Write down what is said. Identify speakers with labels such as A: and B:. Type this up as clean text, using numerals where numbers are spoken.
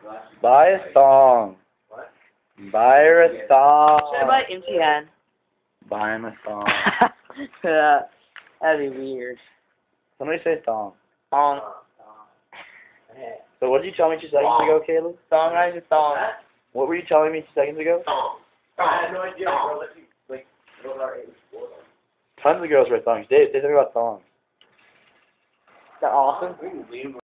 A: Buy a thong.
B: What?
A: Buy her a thong.
C: Should I buy empty hand?
A: Buy him a thong.
C: That'd be weird.
A: Somebody say thong.
C: Thong.
A: So what did you tell me 2 seconds ago, Caleb?
C: Thong, I said thong.
A: What were you telling me 2 seconds ago?
B: I had no idea. Girl, girls our age.
A: Tons of girls wear thongs. Dave, say something about thongs.
C: Is that awesome?
B: We can leave